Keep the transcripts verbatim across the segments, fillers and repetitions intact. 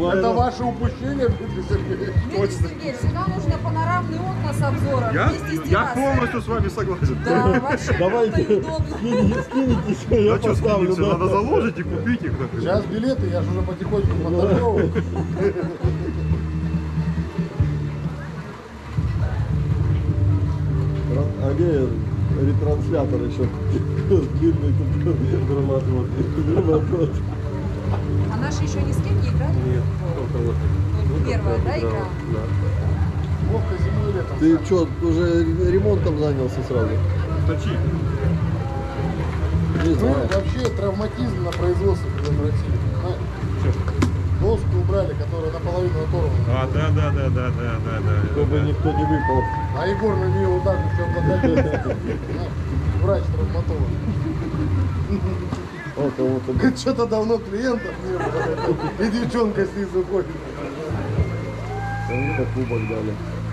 Это ваше упущение, Дмитрий Сергеевич. Дмитрий Сергеевич, всегда нужно панорамные окна с обзором. Я, вместе с я террасой. полностью с вами согласен. Да, вообще Давайте, круто и удобно. скинь- скинетесь, я А что поставлю. скинется? да. Надо заложить и купить их. нахрен. Сейчас билеты, я же уже потихоньку монтажевываю. А где ретранслятор еще? Длинный тут драматург. А наши еще ни с кем не играли? Нет, только вот. Вот первая, да, игра? Вовка зимой и летом. Ты что, уже ремонтом занялся сразу? Точи. Не Ну, знаю. вообще травматизм на производстве предотвратили. Знаешь, доску убрали, которая наполовину оторвана. А, да, да, да, да, да, да, да. Чтобы да. никто не выпал. А Егор на нее вот так вот чем-то давил. Врач-травматолог. О, кого-то. Говорит, что-то давно клиентов не было. И девчонка снизу ходит. Кому-то кубок дали.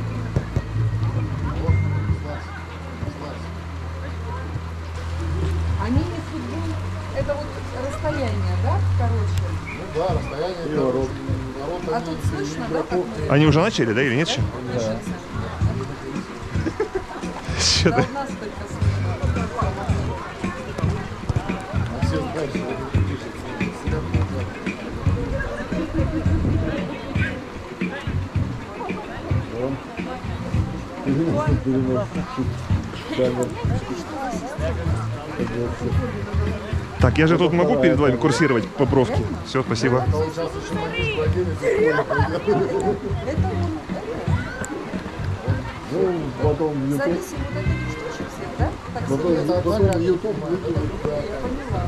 А мини-футбол — это вот расстояние, да, короче? Ну да, расстояние. И ворот. Народ, А они тут слышно, да, как игроков. мы Они уже начали, да, или нет еще? движемся? Что Да, то у нас только слышно. А все знают, что это пишется. Сидят назад. Камер. Так, я же тут могу перед вами курсировать по бровке. Все, спасибо. А он сейчас еще магистр владелец в поле пойдет. Это он, Ну, потом в YouTube. зависит вот от этих штучек всех, да? Так Потом, серьезно. потом в YouTube. Я поняла.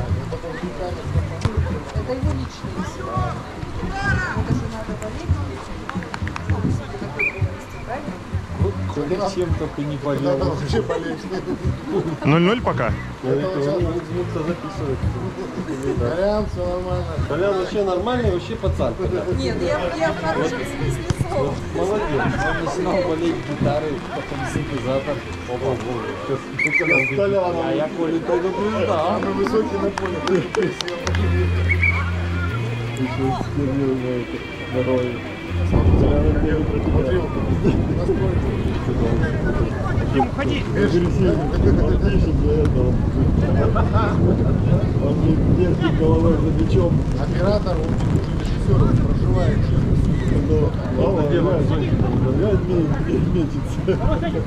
Это его личные все. Это же надо болеть этим, чтобы себе такой провести, правильно? Чем только не Надо болел. вообще болеть. ноль-ноль пока. записывает. Колян, все нормально. Колян вообще нормальный, вообще пацан. Нет, я, я в хорошем смысле слова. Молодец. Он начинал болеть гитарой, потом синтезатор. Опа, Сейчас Колян. А я Коле предупреждал. Самый высокий на поле. Еще стервил на это здоровье. Колян Смотри, настройки. Уходи. агрессивный. Мальчишек для этого. Он не держит головой за мячом. Оператор, он режиссер, он проживает. Но мама, я метится.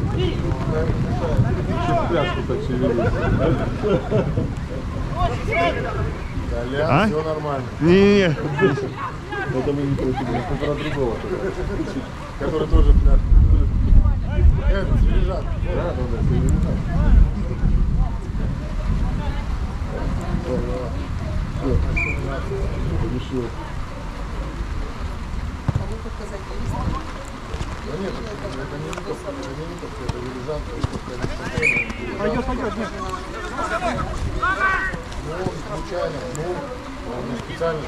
Еще в пляжку так шевелится. Колян, А? все нормально. Не-не-не. Это мы не против, мы про другого. Который тоже пляж. Это, свежак. Да, да, да. Решил. А вы только задействовали. Да нет, это не липовка, это не липовка, это вирижанка, липовка, это спокойно. Пойдет, пойдет, нет. Ну, случайно, ну, он не специально.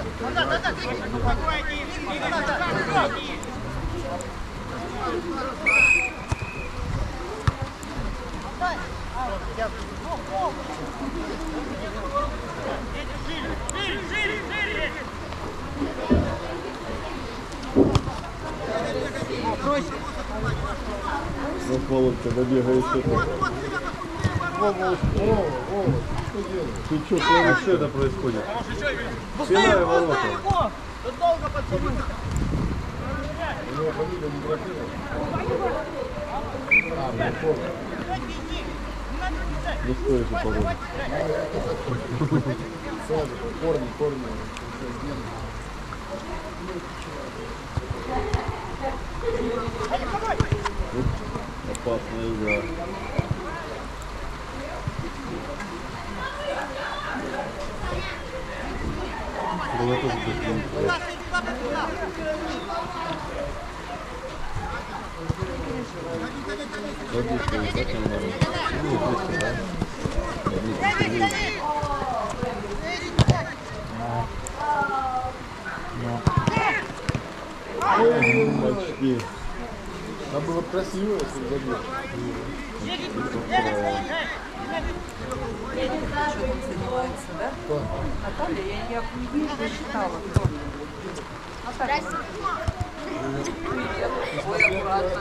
Вот Володька добегает это. Вова, Вова, Вова, что делаешь? Ты что, Коля, что это происходит? Спина ворота. У него фамилия не Брахилова. А, Брахилова. Ну что это, по-моему? Сразу, корни, корни. Опасная игра. Было тоже как-то. Водичка, зачем надо? Ну, близко, да? Почти. Надо было красиво, если забил. Что там занимается, да? Наталья, я, я не засчитала. Кто? Наталья. Ой, аккуратно.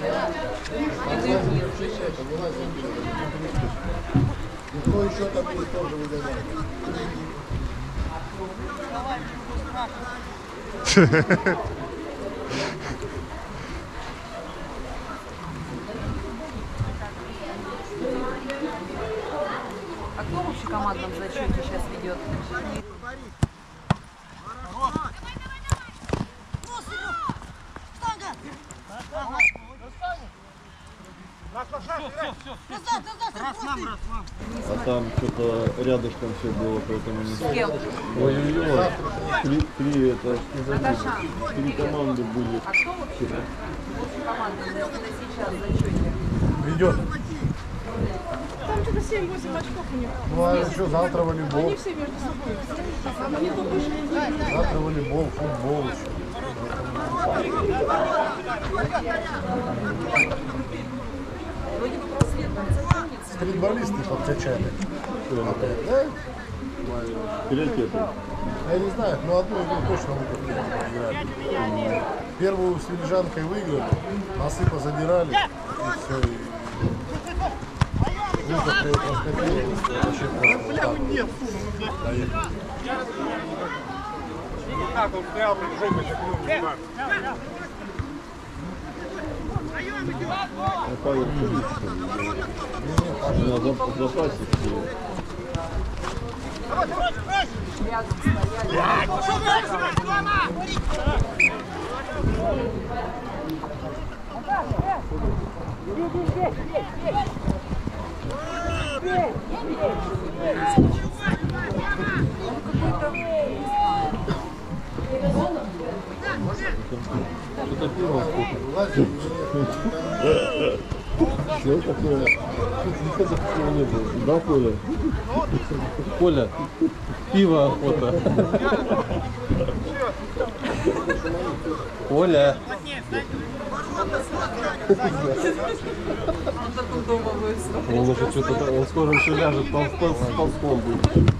Никто еще там не тоже выгоняет. А кто в общекомандном зачете сейчас ведет? А там что-то рядышком все было, поэтому не С кем? Ой-ой-ой. Три, три, это, Наташа. три команды были. А кто вообще в общекомандном зачете сейчас зачете? Ведет. Там что-то семь-восемь очков у них. Ну а что, завтра волейбол. Они все между собой. Они только вышли. Завтра волейбол, футбол еще. Вроде бы просвет там закончится. Стритболисты подкачали. Да? Приоритеты. Я не знаю, но одну игру точно выиграли. Первую с Вильжанкой выиграли, носы позадирали, и все. И выход проскопили, вообще просто вот так. Так, он стоял, при жопе шагнул. А Павел на зап- запасе. Рядом стояли. Что-то пиво сколько? Что такое? Никогда такого не было. Да, Коля? Коля, пиво охота. Коля. Он такой дома будет смотреть. Он уже что-то, он скоро еще ляжет, ползком, ползком будет.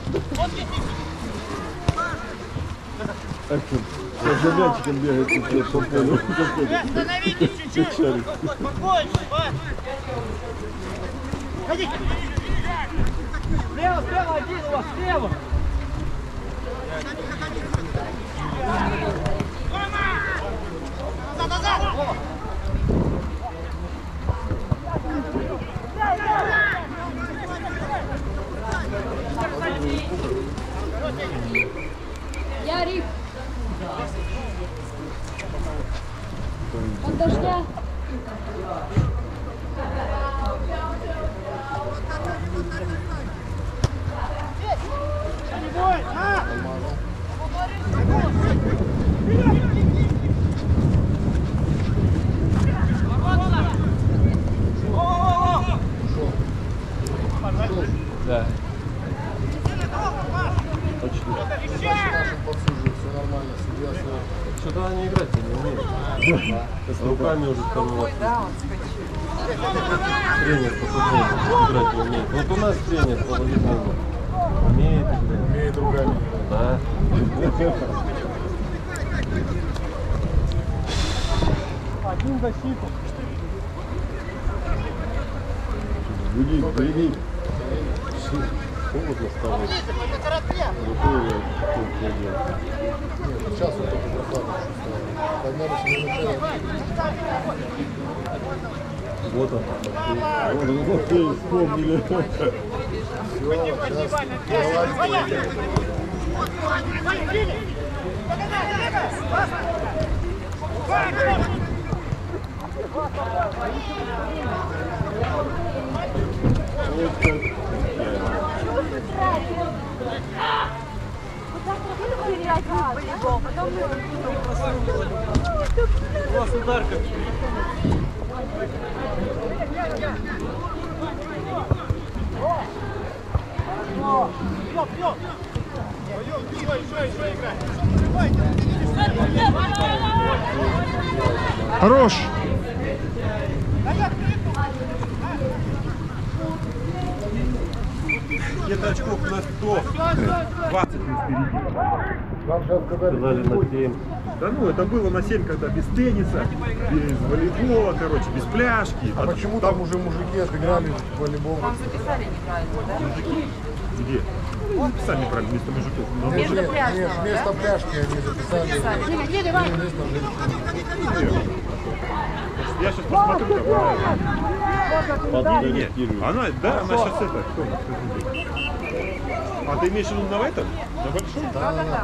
Как за мячиком бегает тут по полю. Остановитесь чуть-чуть. Больше, ходи. Слева, слева, один у вас, слева. Назад, назад. Ярик! От дождя. Да. Почти. Подсуживают, все нормально, судья все. Что-то они играть не умеют. С руками уже второй раз. Да, он скачет. Тренер по футболу играть не умеет. Вот у нас тренер по волейболу умеет играть. Умеет руками. Да. Один защиту. Беги, беги. Холодно стало. Какое я тут делаю? Сейчас вот это прохладно чувствую. Поднялись в начале. Вот он. Вот он, вот он, вспомнили. У вас ударка. Хорош! Где-то очков на сто. двадцать впереди. Нам сейчас сказали, Сказали на семь. Да ну, это было на семь, когда без тенниса, без волейбола, короче, без пляжки. а почему там уже мужики отыграли в волейбол? Вам записали неправильно, да? Где? Ну, записали неправильно, вместо мужиков. Но Нет, Между нет, пляжными, нет, вместо пляжки они записали. Записали. Вместо женщин. я сейчас посмотрю, там. Не, не, Подкорректируем. она, да, она сейчас это. Кто, кто а ты имеешь в виду на этом? На большом? Да, да, да.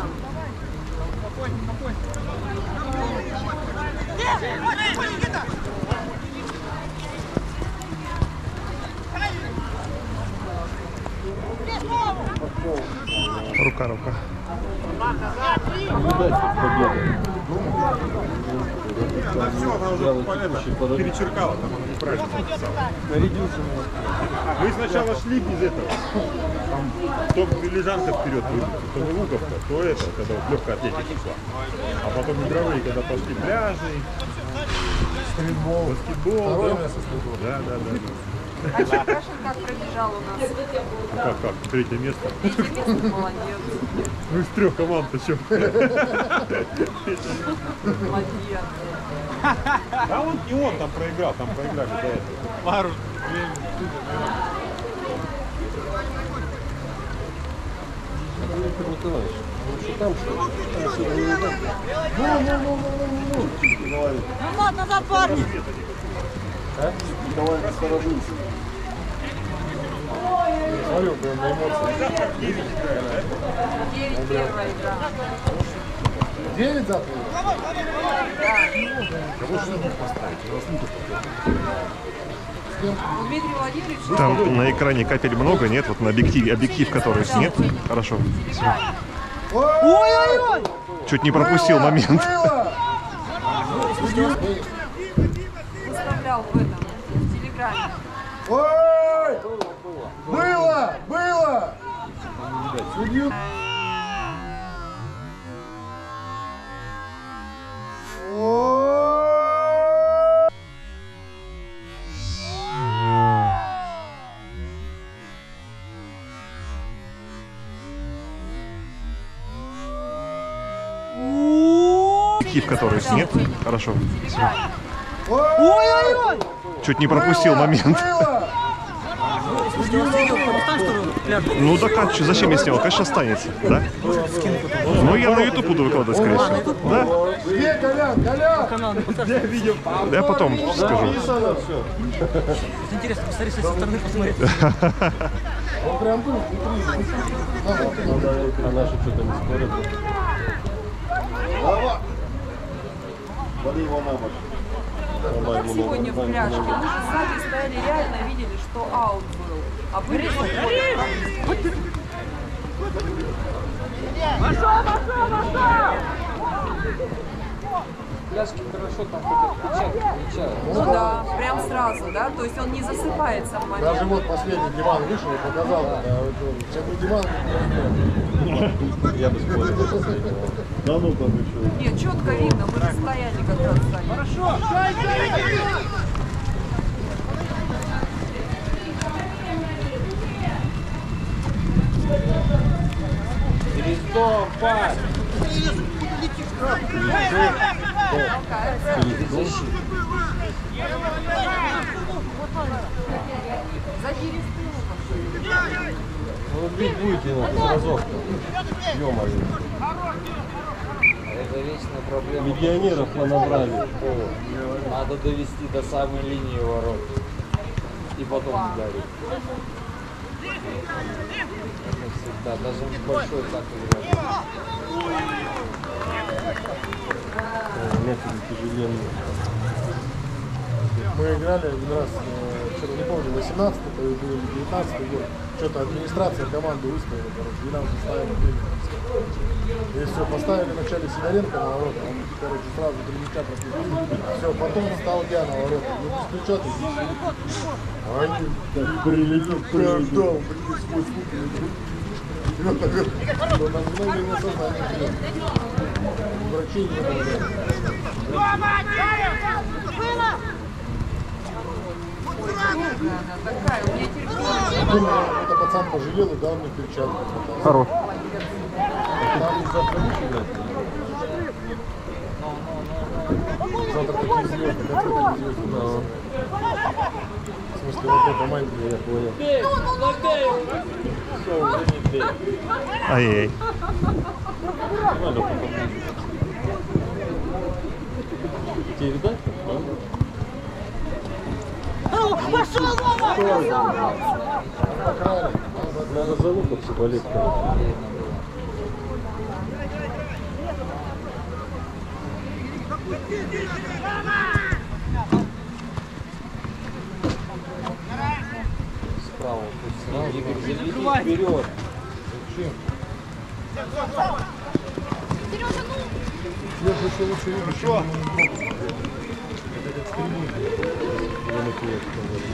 Рука, рука. Видать, победа. Она все, она уже Дело это, текущий подожди. перечеркала, там она неправильно написала. Нарядился. Мы сначала шли без этого. Там то лежанка вперед выйдет, то луковка, то это, когда вот легкая атлетика шла. А потом игровые, когда пошли пляжи, Стритбол. баскетбол. Второе Да, место стритбол. да, да. да. А Черкашин как пробежал у нас? Ну как, как, третье место. Третье место, молодец. Ну из трех команд-то что? Молодец. А он и он там проиграл, там проиграли до этого. Пару. Виктор Николаевич, ну что там, что ли? Там сегодня не так. Ну ладно, за парни. А? Николай осторожился. Смотрю, прям на эмоции. девять первая игра. Девять завтра? Кого же надо поставить? У нас луков У Дмитрия Владимировича Там на экране капель много, нет? Вот на объективе, объектив который нет? Хорошо. Всё. Ой-ой-ой! Чуть не пропустил момент. выставлял в этом, в Телеграме. Ой! Было! Было! Судью. Объектив который нет? Хорошо. Всё. Ой-ой-ой! Чуть не пропустил момент. Ну так а чё, зачем я снял? Конечно, останется, да? Ну я на YouTube буду выкладывать, скорее всего. Да? Где Колян? Колян! Я потом скажу. Интересно, посмотри, со стороны посмотреть. Он прям был внутри. А наши что-то не спорят. Вали его на бок. Как сегодня в пляжке. Мы же сзади стояли, реально видели, что аут был. А были Пляжки хорошо, там хоть отпечатки получают. Ну да, прям сразу, да? То есть он не засыпается в момент. Даже вот последний Диман вышел и показал, когда вот, сейчас бы Диман не Я бы спорил. Да ну там еще. Нет, четко видно, мы же стояли как раз сзади. Хорошо! Перестом, пас! Сзади рисунок. Ну бить будете на разок. Ё-моё. Это вечная проблема. Легионеров понабрали. Надо довести до самой линии ворот. И потом ударить. Это всегда, даже большой так играет. Методы тяжеленные. Мы играли один раз, э, что-то не помню, восемнадцатый или девятнадцатый год. Что-то администрация команды выставила, короче, и нам поставили тренер. И все, поставили вначале Сидоренко на ворота, он, короче, сразу три мяча пропустил. Все, потом стал я на ворота. Ну, без ключа ты здесь. А они так прилетел, прям ждал, блин, свой звук. И вот так вот, что на мгновение сознания терял. Врачей не было. Она такая, у меня терпение. Думаю, это пацан пожалел и дал мне перчатку. Хорош. Завтра такие звезды, как такие звезды. В смысле, вот эта мантия, я понял. Ай-яй. Тебе видать? Пошел, Вова! Надо за луковцы болеть. Справа, пусть Игорь заведи вперед. Зачем? Сережа, ну! Я же еще лучше вижу, что он не пробует. Это как стремление. Я на тебе говорю.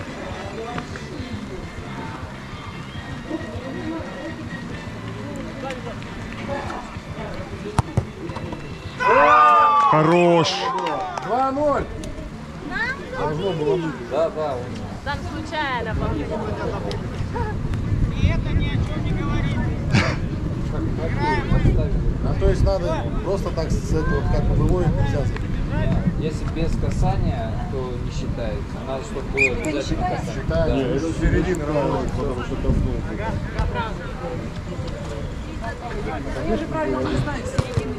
Хорош. два ноль. Должно было быть. Да, да, он. Там случайно, по-моему. А то есть надо просто так с этого, как бы выводит, нельзя. Если без касания, то не считается. Надо, чтобы было обязательно касание. Считаю, Не, это с середины равно, потому что коснулся. Я же правильно не знаю, середины.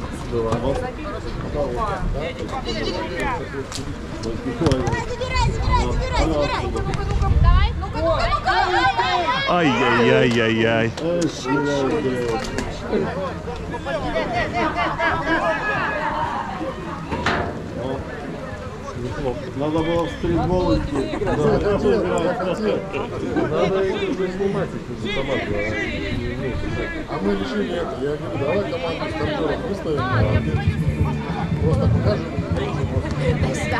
Забирай, забирай, забирай, забирай. Ну-ка, ну-ка, давай. Ну-ка, ну-ка, ну-ка. Ай-яй-яй-яй-яй. Надо было в стритбол идти. Я хотел, я хотел. Надо уже снимать эти автоматы. А мы решили это. Я говорю, давай команду стартера выставим. а один просто покажем. Иди сюда.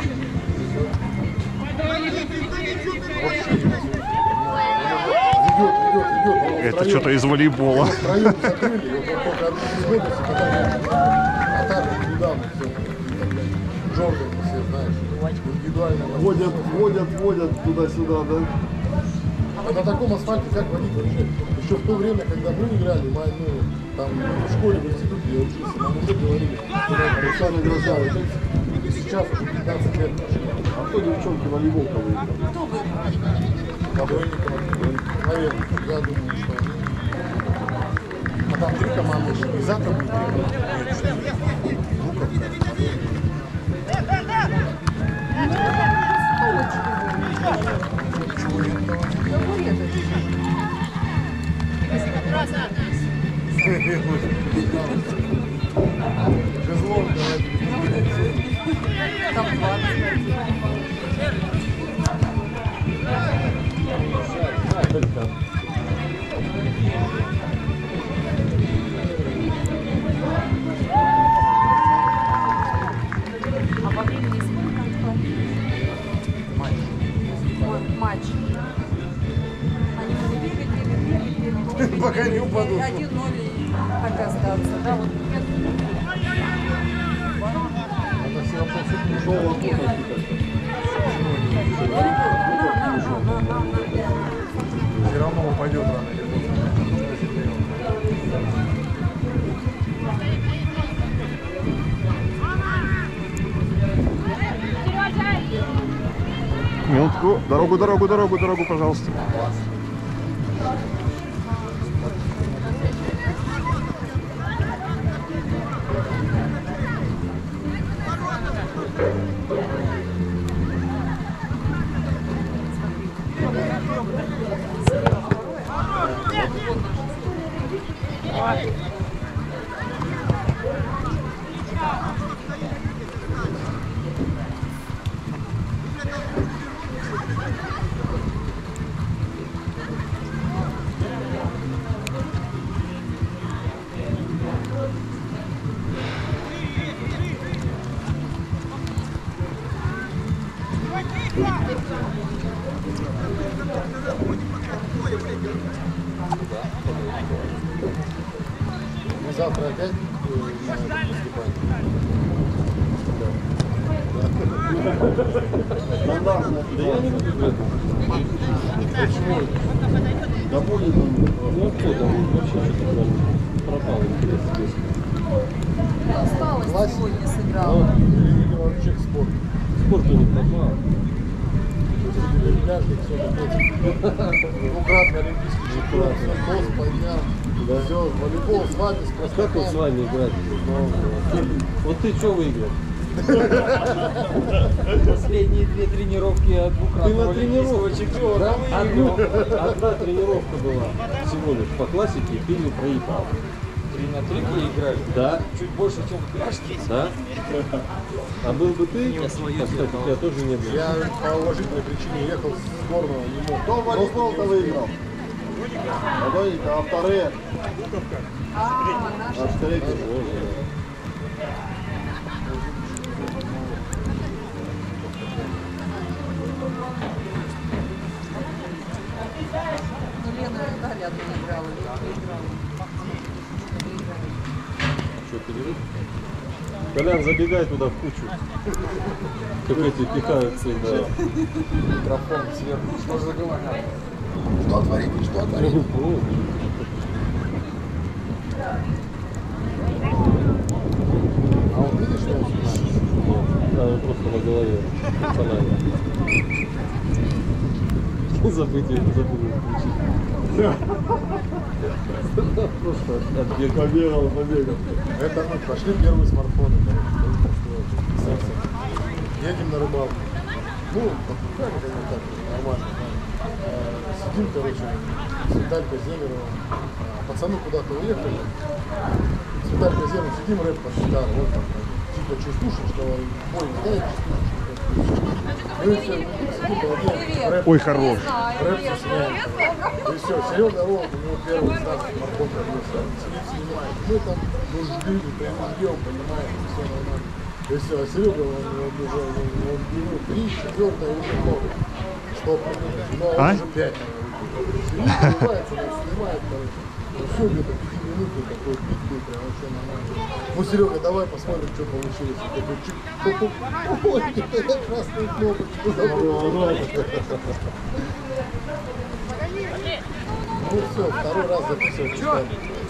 Ведет, ведет, ведет. Это что-то из волейбола. Втроем закрыли, вот он только одну безгодность, и потом атаку недавно все. Джордан все, знаешь, индивидуально. Водят, водят, водят туда-сюда, да? А на таком асфальте как водить вообще? Еще в то время, когда мы играли, мы, ну, там в школе, в институте я учился, нам уже говорили, что надо Александр Гроза. Сейчас уже пятнадцать лет прошло. А кто девчонки волейбол выиграл? Кабойникова, наверное, я думаю, что они. А там три команды, из Атома, Буковка. Жезлов, Там двадцать. А во времени сколько? Матч. Они будут бегать, бегать, бегать, бегать. Пока не упадут. один ноль и так остаться. Да, вот. Это все вопросы тяжелого года. Все равно упадет рано или поздно. Минутку. Дорогу, дорогу, дорогу, дорогу, пожалуйста. Мы завтра опять Стандартная Да я не буду играть. Да будет он. Ну кто там вообще что-то пропал интерес к детству. Осталось Классика. сегодня сыграла. Или вообще к спорту. Спорт у них пропал. Пляжник, все двукратный олимпийский чемпион, все, пост поднял, все, волейбол с вами, с Как вот с простаком. вами играть? Вот ты что выиграл? Последние две тренировки от Ты двукратного на олимпийского тренировке? чемпиона Да? выиграл. Одну, одна тренировка была всего лишь по классике, и ты не проиграл. Три на три играли. Да? Чуть больше, чем в пляжке. Да? А был бы ты, кстати, тебя тоже не было. Я по уважительной причине ехал с сборной, не мог. Кто волейбол-то выиграл? Подойдите, а вторые? А третий. Ну, Лена дали одну играла, я проиграла. Что, перерыв? Колян, забегай туда в кучу. Как эти пихаются, да. Микрофон сверху. Что же говорят? Что творите, что творите? А вот видишь, что он снимает? Да, он просто на голове. Фонарик. Забыть ее, забыл включить. Просто отбегал. Побегал, побегал. Это мы пошли первые смартфоны, короче. Едем на рыбалку. Ну, как это не так, нормально. Э, Сидим, короче, с Виталькой Земеровым. А Пацаны куда-то уехали. С Виталькой Земеровым сидим, рэп под гитару. Вот там, типа частушечного, ой, знаешь, частушечного. Мы все сидим, балдеем, рэп. Ой, хорош. Рэп сочиняем. И все, Серега Ролл, у него первый знак смартфон родился. Сидит, снимает. Мы там нужды, ждем, понимаете, все нормально. И все, а Серега, он, он уже, он, он, он три, четвертое, уже много. Стоп, ну, а А? он уже пять. Сидит, снимается, снимает, короче. Ну, все, где-то пятиминутный такой бит был, прям вообще нормально. Ну, Серега, давай посмотрим, что получилось. Я такой, чик, хоп, ой, я красную кнопочку забыл. Ну все, второй раз записывать. Чё?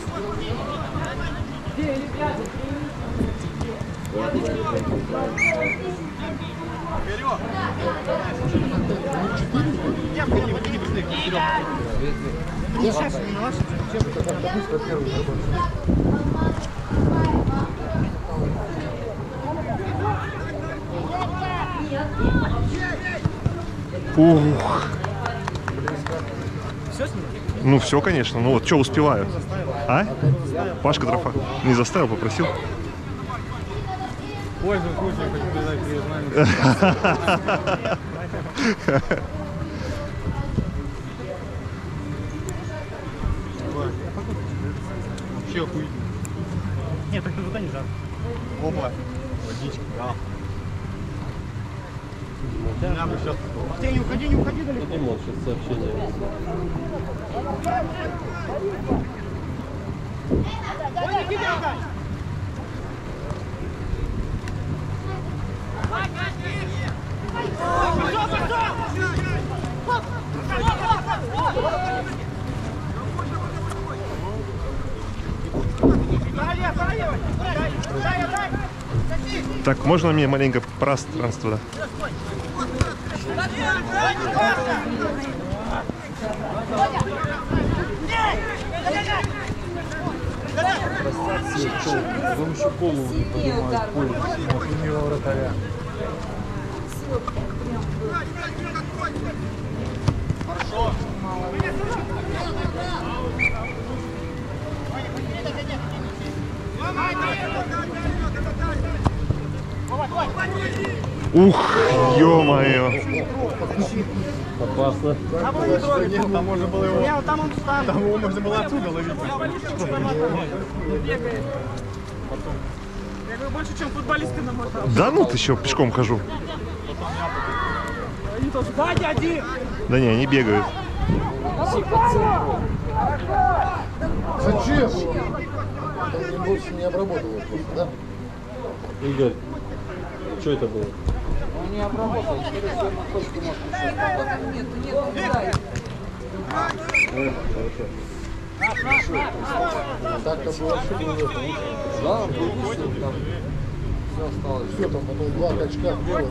Ух. Ну все, конечно. Ну вот, что успеваю? А? Пашка Трофа. Не заставил, попросил. Пользуясь случаем, хочу передать признание. Вообще охуительно. Нет, так ты туда не жар. Опа. Водичка. Да. Нам сейчас. Ты не уходи, не уходи далеко. Подумал, сейчас сообщение. Так, можно мне маленько пространство, да? Вам еще голову не поднимают в поле. Синего вратаря. Ух, ё-моё. Опасно. Там можно было его... Там он встал. Там его можно было отсюда ловить. Я говорю, больше, чем футболисты намотал. Да ну ты еще пешком хожу. Они тоже, да, дяди! Да не, они бегают. Зачем? Он больше не обработал его просто, да? Игорь, что это было? Он не обработал, через всю находку может. Нету, нету, не дай. Э, хорошо. Так-то было вообще было это лучше. Да, был лучше, там все осталось. Все, там потом два качка было.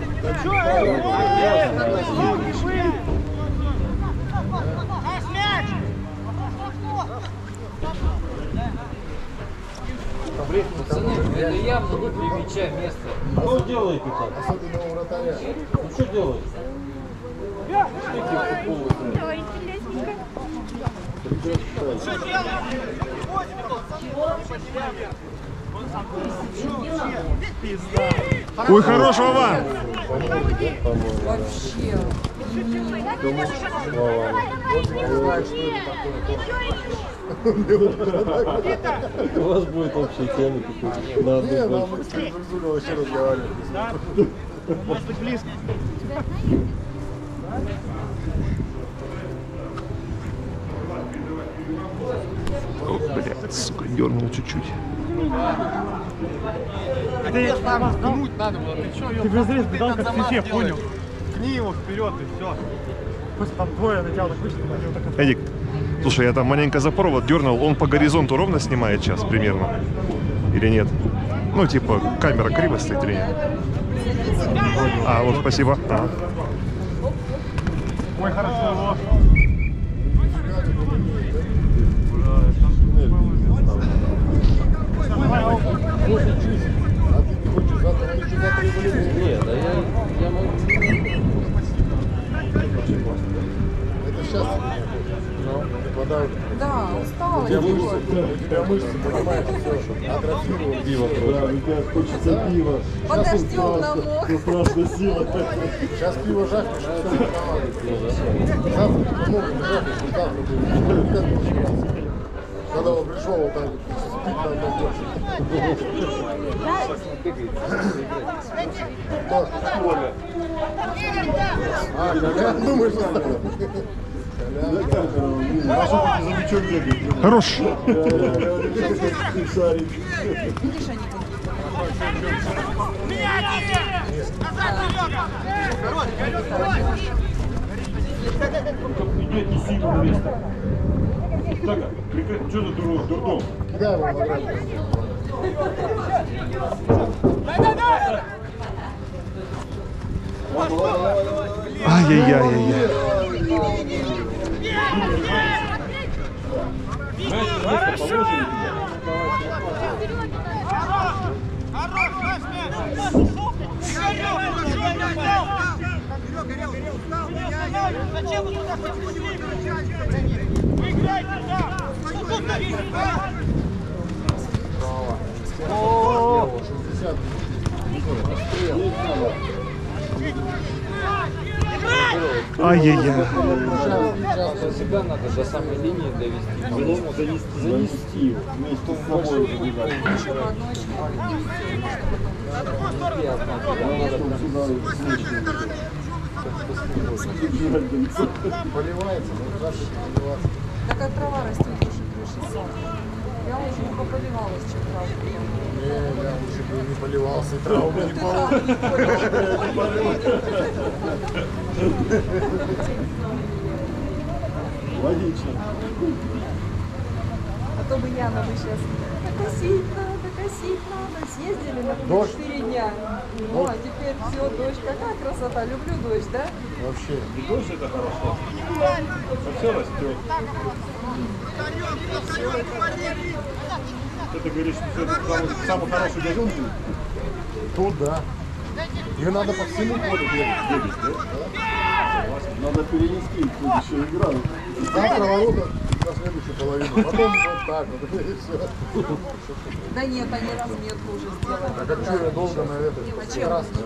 Пацаны, это явно не для мяча место. Что делаете так? Особенно у вратаря. Ну что делаете? Ой, хорош, Вова! Вообще. У вас будет общая тема какой-то. На Не, одну нам больше. мы с Зузулей вообще разговаривали. О, блядь, сука, дернул чуть-чуть. Ты там гнуть надо было. Ты что, ты разрез дал как в фифе, понял? Кни его вперед и все. Просто там двое на тебя так вышли, так. Эдик, слушай, я там маленько за провод дернул, он по горизонту ровно снимает сейчас примерно? Или нет? Ну, типа, камера криво стоит или нет? А, вот, спасибо. А. Ой, хорошо. А ты не хочешь завтра, они что завтра и волейбол? Нет, да я, я могу. Это сейчас подают. Да, устала. У тебя мышцы, у тебя мышцы, понимаешь, все, атрофировали. Пиво Да, у тебя хочется пива. Подождем намок. Это страшная сила. Сейчас пиво жахнешь, все нормально. Завтра помогут, жахнешь, завтра будет. Как начинается? Когда он пришел, вот так вот, спит на одном точке. Кто? А, Колян, думаешь, что Колян? За мячом бегает. Хорош! Шарик. Видишь, они Идете сильно вместе. Так, прекрати, что ты дурак, дурдом? Кидай его в ограду. Ай-яй-яй-яй-яй. Зачем вы туда подходите? Вы играете, да! шестьдесят. Ай-яй-яй. Себя надо до самой линии довести. Занести, занести его. Вместе с собой забегать. еще по одной Поливается, но завтра поливаться. такая трава растет выше крыши сада. Я уже не пополивалась, чем траву. Не, я лучше бы не поливался, и траву бы не полол. Логично. А то бы Яна бы сейчас докосить надо, косить надо. Съездили на Дождь? четыре дня. Ну, а теперь все, дождь. Какая красота. Люблю дождь, да? Вообще. И дождь это хорошо. А все растет. Ты говоришь, что это самый, самый хороший газон? Тут да. Ее надо по всему полю бегать. Надо перенести в следующую игру. Завтра ворота на следующую половину. Потом вот так вот. И все. Да нет, они разметку уже сделали. А как что я долго на это? А чем? Красный.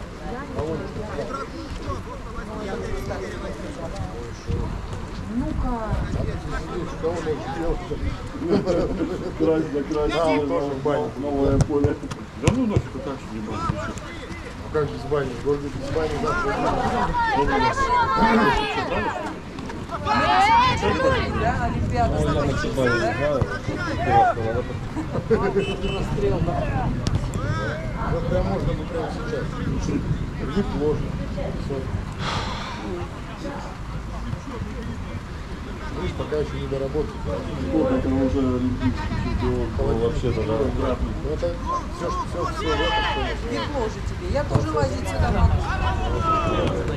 Ну-ка. Кого можно делать? Красть, закрасть. Да, он тоже в бане. Новое поле. Да ну нафиг, а как же не было? Ну как без бани? В городе без бани завтра. Да, Олимпиада закончилась, да? Расстрел, да. Вот прям можно бы прямо сейчас. Вид ложно. Все. Видишь, пока еще не доработал. Сколько это уже олимпийский чемпион? Ну, вообще-то, да. Ну, это все, все, все, в этом, что Тепло же тебе. Я тоже возить сюда могу.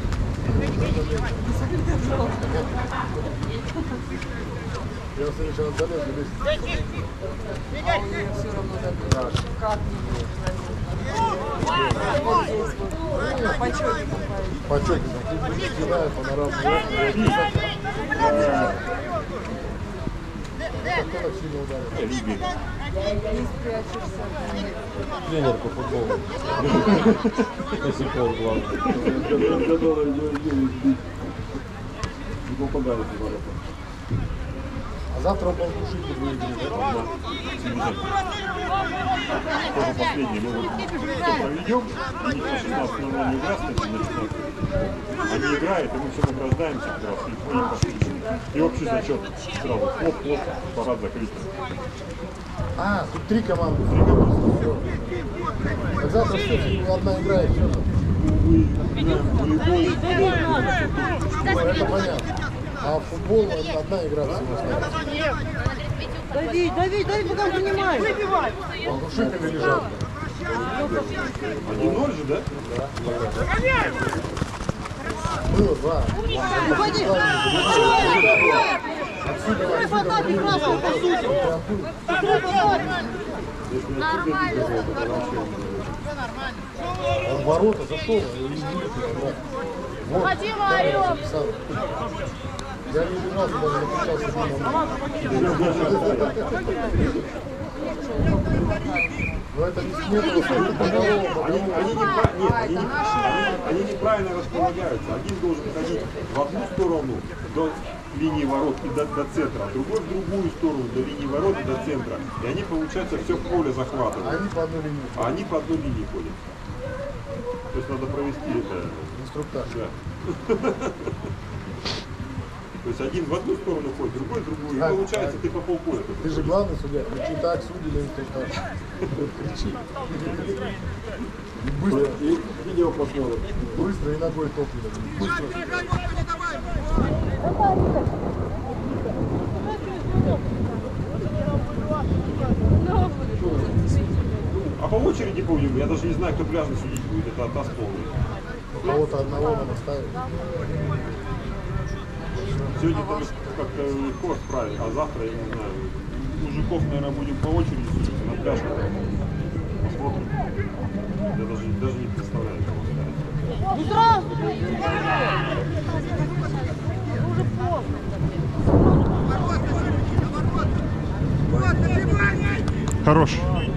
я в следующий раз залез, залез. А у нее все равно так. Как не вот здесь вот. Почетником поедет. Почетником. Ты будешь кидая панораму. Кто так сильно ударил? Не спрячешься. Тренер по футболу. До сих пор главный. Который не попадает в ворота. А завтра он глушитель выиграет. Тоже последний, мы вот что проведем, у них на шестнадцать ноль ноль не игра, кстати, на шестнадцать. Они играют, и мы все награждаемся как раз, и ходим по встречам. И общий зачет сразу, хлоп-хлоп, парад закрыт. А, тут три команды. Три команды. Так завтра что, одна игра и все. Это понятно. А футбол это одна игра всего остается. Дави, дави, дави, пока принимай. Глушители лежат. один ноль же, да? Было два. Уходи. Открой фонарь, красный, по сути. Открой фонарь. Он в ворота зашел, и не видит. Вот. Уходи, Варёк. Я не бежал, даже накричался. Но это не сметно, Они, они, непра- нет, они, не- они, они неправильно располагаются. Один должен ходить в одну сторону до линии ворот и до, до центра, а другой в другую сторону до линии ворот и до центра. И они, получается, все поле захватывают. Они по одной линии. А они по одной линии ходят. То есть надо провести это. Инструктаж. Да. То есть один в одну сторону ходит, другой в другую. И Так, получается, так. ты по полполя. Ты же главный судья. Кричи так, судьи на инструктаж. Кричи. И быстро. И видео посмотрим. Быстро и ногой топливо. Быстро. А по очереди будем, я даже не знаю, кто пляжный судить будет, это атас полный. Кого-то одного надо ставить. Сегодня там как-то легко справить, а завтра, я не знаю, мужиков, наверное, будем по очереди судить, на пляж посмотрим. Я даже, даже не представляю, кого ставить. Ну здравствуй. Уже поздно. Хорош.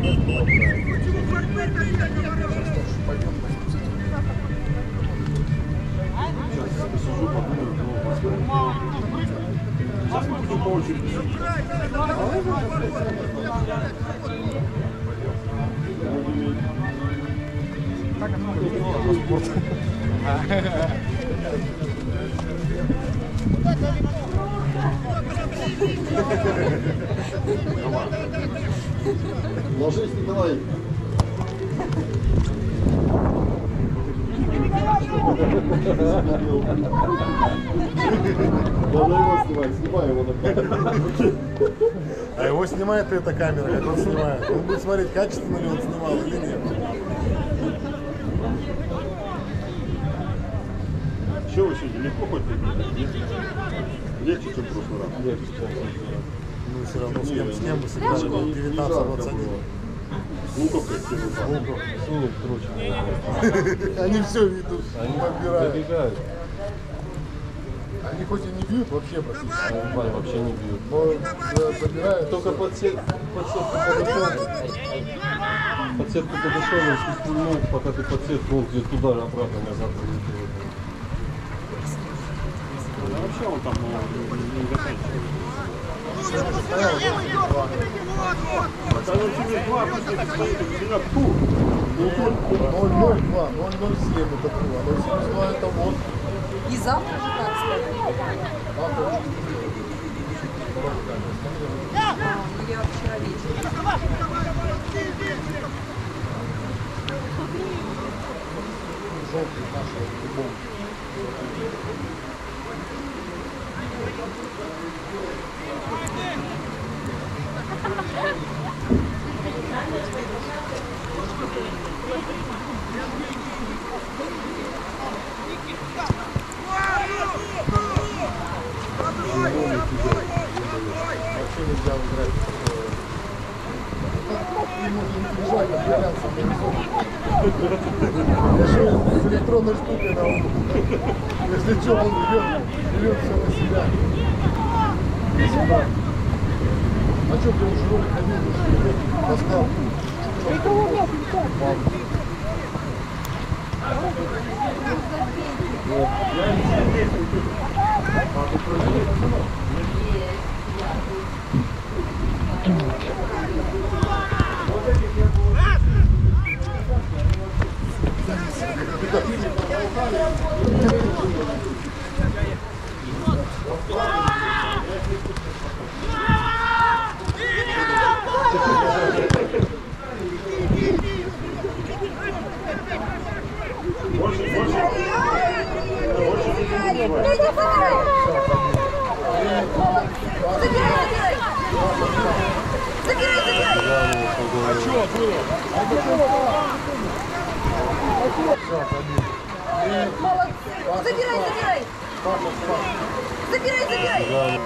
Сейчас посижу, подумаю, ну, посмотрим. Сейчас мы будем по очереди судить. Ложись, Николай. Надо его снимать, снимай его на камеру. А его снимает эта камера, как он снимает. Он будет смотреть, качественно ли он снимал или нет. Что вы сегодня, легко хоть победить? Легче, чем в прошлый раз. Легче, чем Ну все равно с кем, с кем мы сыграли девятнадцать двадцать один. Луковка из первого. сунуть круче. Они все ведут, Они подбирают. добегают. Они хоть и не бьют вообще практически, Они бань вообще не бьют. но за- забирают. Только под, сет, под сетку подошел. Под сетку подошел, он спустил, пока ты под сетку, он где туда обратно назад полетел. Да вообще он там ну, не заканчивает. А когда у тебя два, у тебя тур. ноль ноль два, ноль ноль семь это тур, а ноль семь два это вот. И завтра же так сказать. Завтра. Я вчера вечером. Желтый нашего футбол. Вообще нельзя играть. Можно не бежать, решил с электронной штукой на углу. Если что, он берет, берет все на себя. И сюда. А что ты уже ролик ходил, поставил? Никого нет, Забирай, забирай! Забирай, забирай!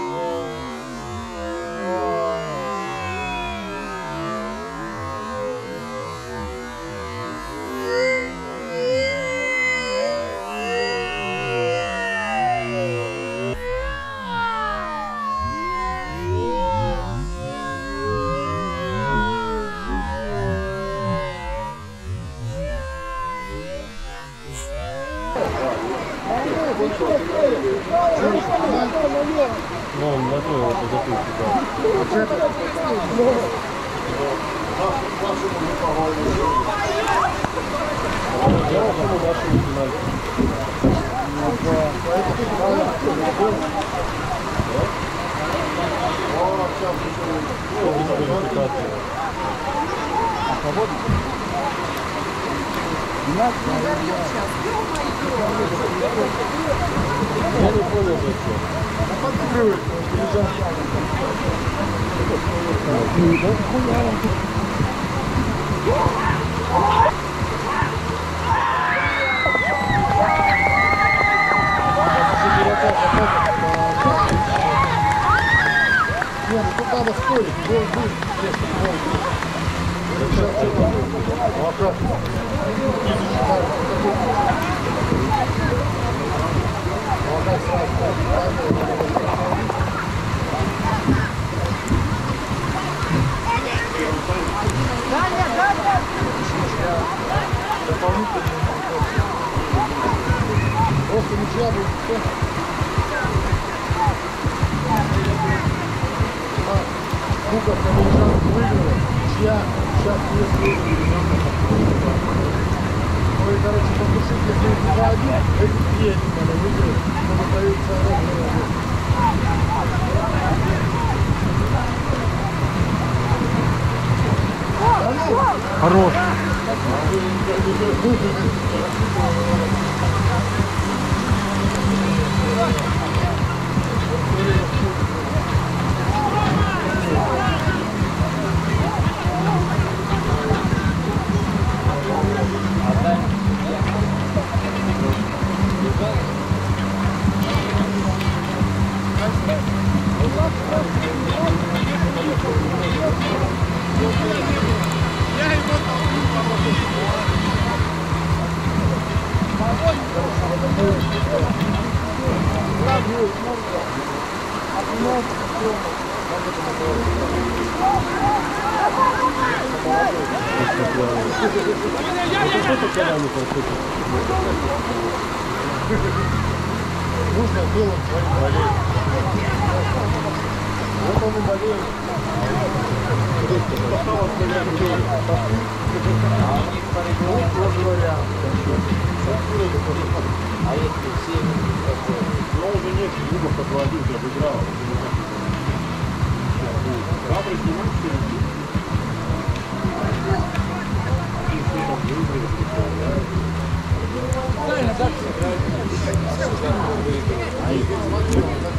Ну, он готовил это запустить, да. Я не понял, зачем. Не, ну тут надо спорить, гол будет, если гол будет. Сейчас что-то, ну а как? Ну а как сразу? Просто ничья будет все. Кубок Каменжан выиграл, чья сейчас есть выиграл. Ну и, короче, потушить, если их два один, эти две надо выиграть, чтобы появиться ровно. Хорош. Нужно делать своим болезнь. Вот он и болеет. Ну, тоже вариант. А если все... Но уже нет клубов, как один обыграл. Завтра снимать все. Правильно, так сыграть.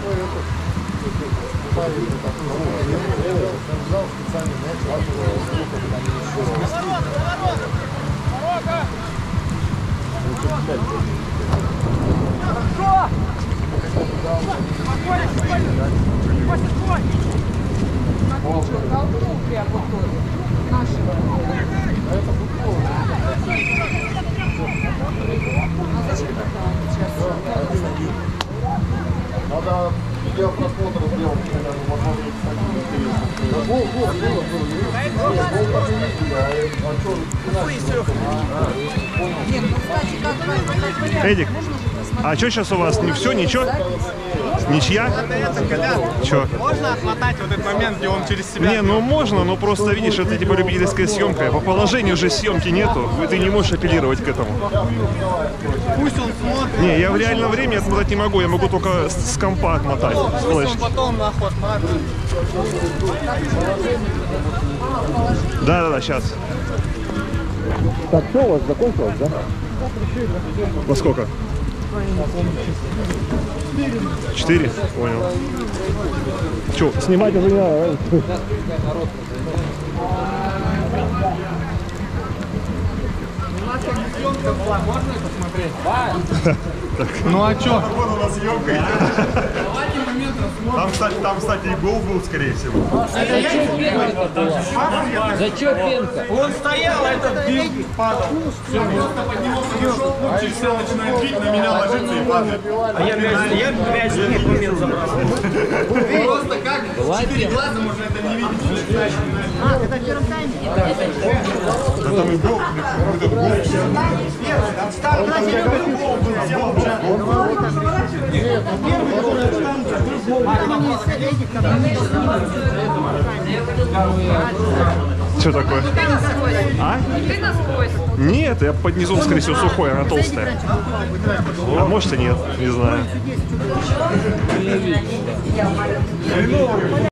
Толкнул прям вот тут. Нашего. А зачем тогда сейчас? Надо видеопросмотр сделать, когда мы возможно, кстати, интересно. Гол, гол, гол, гол. Гол так не видели, а Нет, ну, кстати, как бы... Эдик, а что сейчас у вас? Не все, ничего? Ничья? Че? Можно отмотать вот этот момент, где он через себя... Не, ну можно, но просто видишь, это типа любительская съемка. По положению же съемки нету, и ты не можешь апеллировать к этому. Пусть он смотрит. Не, я в реальном времени отмотать не могу, я могу только с, с компа отмотать. С Пусть он флешки. потом нахуй отматывает. Да-да-да, сейчас. Так, что у вас закончилось, да? Во сколько? Четыре? Понял. Че, снимать уже не надо, Можно посмотреть? Ну а чё? Вот у нас съемка. Там, кстати, там, кстати, и гол был, скорее всего. Зачем пенка? Он стоял, а этот бил, падал. Все, просто под него подошел, он через все начинает бить, на меня ложится и падает. А я мяч, я мяч в этот момент забрасывал. Просто как четыре глаза можно это не видеть. А, это в первом тайме? Да там и гол, этот гол. Старый классе любит гол был, все молчат. Первый, который в штанге, а там не с этих, которые... Что такое? А? Нет, я под низом, скорее всего, сухой, она толстая. А может и нет, не знаю.